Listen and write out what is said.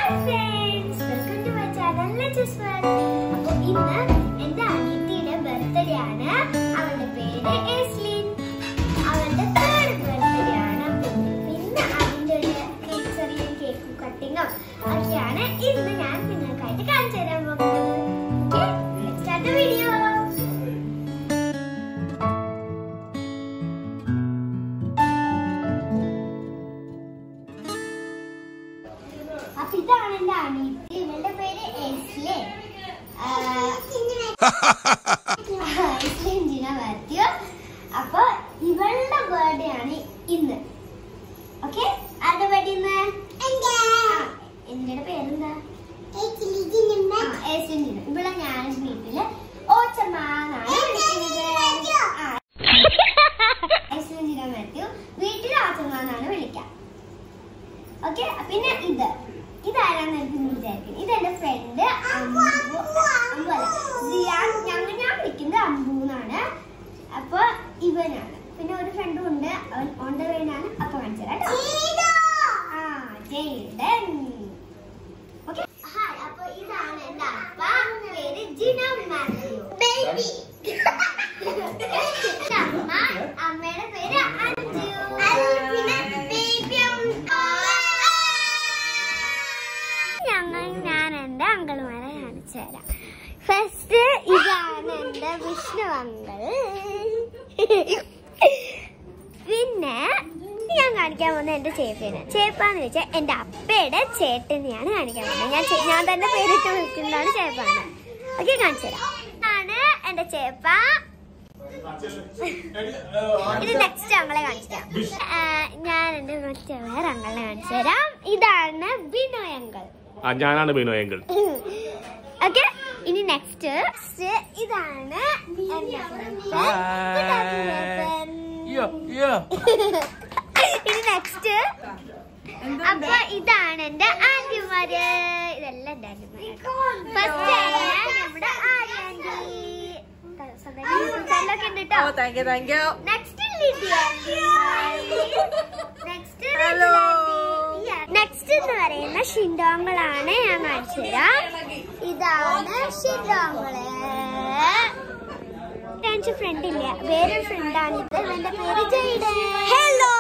friends, welcome to my channel. Let's start. അപ്പോൾ ഇന്ന് എൻ്റെ അനിയത്തിയുടെ ബർത്ത്ഡേ ആണ്. അവളുടെ പേര് എസ്ലിൻ. അവളുടെ തേർഡ് ബർത്ത്ഡേ ആണ്. പിന്നെ അതിൻ്റെ ഒരു ചെറിയ കേക്ക് കട്ടിങ്ങോ ഒക്കെയാണ് ഇന്ന് ഞാൻ നിങ്ങൾക്കായിട്ട് കാണിച്ചു തരാൻ പോകുന്നത്. Okay, let's start the video. അപ്പൊ ഇതാണ് എന്റെ അനിയത്തി. ഇവളുടെ പേര് എസ്ലിൻ. എസ്ലിൻ ജിന മാത്യു. അപ്പൊ ഇവളുടെ ബർത്ത്ഡേ ആണ് ഇന്ന്. ഓക്കെ, ആരുടെ ബർത്ത്ഡേ ഇന്ന്? എന്റെ പേരെന്താ? എസ്ലിൻ ജിന. ഇവിടെ ഞാൻ വീട്ടില് ഓച്ചമ്മാന്നാണ് വിളിക്കുന്നത്. എസ്ലിൻ ജിന മാത്യു വീട്ടിൽ ഓച്ചമ്മാന്നാണ് വിളിക്കാം. ഓക്കെ, പിന്നെ ഇതാരാന്ന് എനിക്ക് വിചാരിക്കുന്നത്. ഇതെന്റെ ഫ്രണ്ട് ഞാൻ വിളിക്കുന്നത് അമ്പു എന്നാണ്. അപ്പൊ ഇവനാണ്. പിന്നെ ഒരു ഫ്രണ്ടും ഉണ്ട്, അവൻ ഓൺ ദ വേനാണ്. അപ്പൊ കാണിച്ചു തരാം. ജയ്ഡൻ. Okay, hi. അപ്പൊ ഇതാണ് എന്റെ അപ്പ. പേര് ജിന മാത്യു. അമ്മ, അമ്മയുടെ പേര് അഞ്ജു. ഞാൻ എന്റെ അങ്കിൾമാരെ കാണിച്ചു തരാം. ഫസ്റ്റ് ഇതാണ് എന്റെ വിഷ്ണു അങ്കിൾ. പിന്നെ ഞാൻ കാണിക്കാൻ പോകുന്നത് എന്റെ ചേപ്പയാണ്. ചേപ്പാന്ന് വെച്ചാൽ എന്റെ അപ്പയുടെ ചേട്ടനെയാണ് കാണിക്കാൻ പോകുന്നത്. ഞാൻ തന്നെ പേരിട്ട് വിളിക്കുന്നതാണ് ചേപ്പാണ്. ഓക്കെ, കാണിച്ചു തരാം. ആണ് എന്റെ ചേപ്പ. ഇത് നെക്സ്റ്റ് അങ്ങളെ കാണിച്ചു തരാം. ഞാൻ എന്റെ മറ്റേ വേറെ അങ്ങളെ കാണിച്ചു തരാം. ഇതാണ് ബിനോയ് അങ്കിൾ. ഞാനാണ് ബിനോയ് അങ്കിൾ. ഓക്കെ, ഇനി നെക്സ്റ്റ് ഇതാണ് ഇനി നെക്സ്റ്റ്. അപ്പൊ ഇതാണ് എന്റെ ആന്റിമാര്. ഇതെല്ലാം എന്റെ ആന്റിമാര്. ഫസ്റ്റ് നമ്മുടെ ആന്റി നെക്സ്റ്റ് എന്ന് പറയുന്ന ഷിൻഡോങ്ങളാണ്. ഞാൻ കാണിച്ചു തരാം. ഇതാണ് ഷിൻഡോങ്ങള്. ഫ്രണ്ട് ഇല്ല, വേറൊരു ഫ്രണ്ടാണിത്. എന്റെ പേര് ജയ്ഡൻ. ഹലോ.